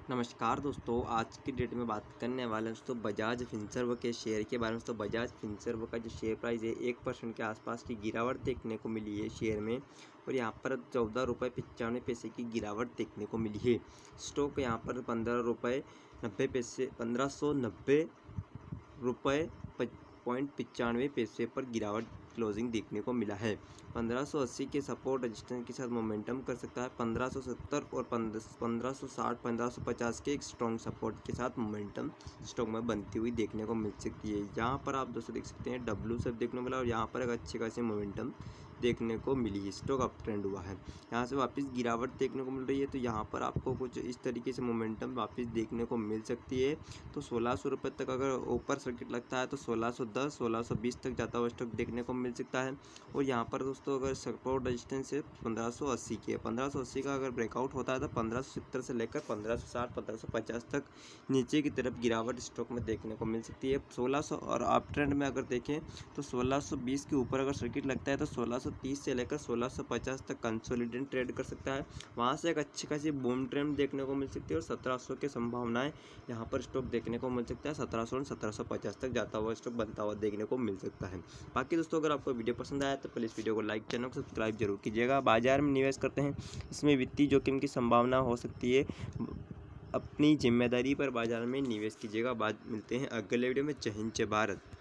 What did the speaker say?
नमस्कार दोस्तों, आज की डेट में बात करने वाले हैं दोस्तों बजाज फिनसर्व के शेयर के बारे में। दोस्तों बजाज फिनसर्व का जो शेयर प्राइस है 1% के आसपास की गिरावट देखने को मिली है शेयर में, और यहाँ पर 14 रुपये 95 पैसे की गिरावट देखने को मिली है। स्टॉक यहाँ पर 15 रुपये 90 पैसे 1590 रुपये .95 पर गिरावट क्लोजिंग देखने को मिला है। 1580 के सपोर्ट रजिस्टेंस के साथ मोमेंटम कर सकता है। 1570 और 1560 1550 के एक स्ट्रॉन्ग सपोर्ट के साथ मोमेंटम स्टॉक में बनती हुई देखने को मिल सकती है। यहाँ पर आप दोस्तों देख सकते हैं डब्ल्यू सब देखने को मिला, और यहाँ पर एक अच्छी खासी मोमेंटम देखने को मिली। स्टॉक अप ट्रेंड हुआ है, यहाँ से वापस गिरावट देखने को मिल रही है। तो यहाँ पर आपको कुछ इस तरीके से मोमेंटम वापस देखने को मिल सकती है। तो 1600 रुपये तक अगर ऊपर सर्किट लगता है तो 1610 1620 तक जाता हुआ स्टॉक देखने को मिल सकता है। और यहाँ पर दोस्तों अगर सपोर्ट रजिस्टेंस है 1580 के 1580 का अगर ब्रेकआउट होता है तो 1570 से लेकर 1560 1550 तक नीचे की तरफ गिरावट स्टॉक में देखने को मिल सकती है। 1600 और अप ट्रेंड में अगर देखें तो 1620 के ऊपर अगर सर्किट लगता है तो 1630 से लेकर 1650 तक कंसोलिडेट ट्रेड कर सकता है। वहाँ से एक अच्छी खासी बूम ट्रेंड देखने को मिल सकती है, और 1700 की संभावनाएं यहाँ पर स्टॉक देखने को मिल सकता है। 1700 और 1750 तक जाता हुआ स्टॉक बनता हुआ देखने को मिल सकता है। बाकी दोस्तों अगर आपको वीडियो पसंद आया तो प्लीज़ वीडियो को लाइक, चैनल को सब्सक्राइब जरूर कीजिएगा। बाजार में निवेश करते हैं, इसमें वित्तीय जोखिम की संभावना हो सकती है, अपनी जिम्मेदारी पर बाजार में निवेश कीजिएगा। बाद मिलते हैं अगले वीडियो में। जय हिंद, जय भारत।